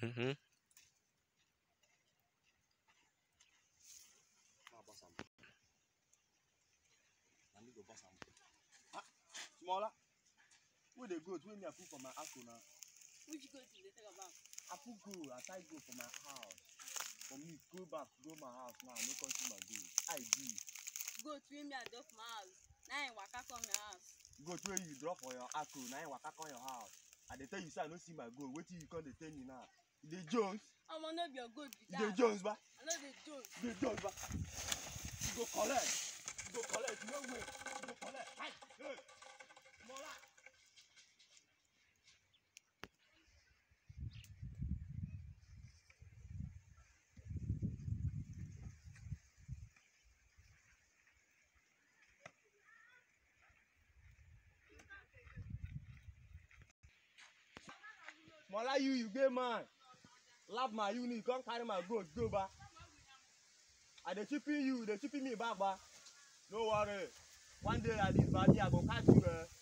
Mm-hmm. Smaller. Where they go? When me I put for my house now. Which goat did they talk about? I put go. I try go for my house. For me, go back, go my house now. No consumer go. I do. Goat when me I drop my house. Now I waka come your house. Goat where you drop for your acro. Now you waka on your house. And they tell you say I don't see my goat. Wait till you come. They tell me now. The Jones. I'm gonna be your goat. The Jones, ba. I know the Jones. The Jones, ba. You go collect. You go collect. No way. You go collect. Hey, hey. Smaller. Smaller you get man. Love my uni, come carry my goat, go back. And they chipping you, they chipping me back, ba. No worry. One day like this, buddy, I go catch you,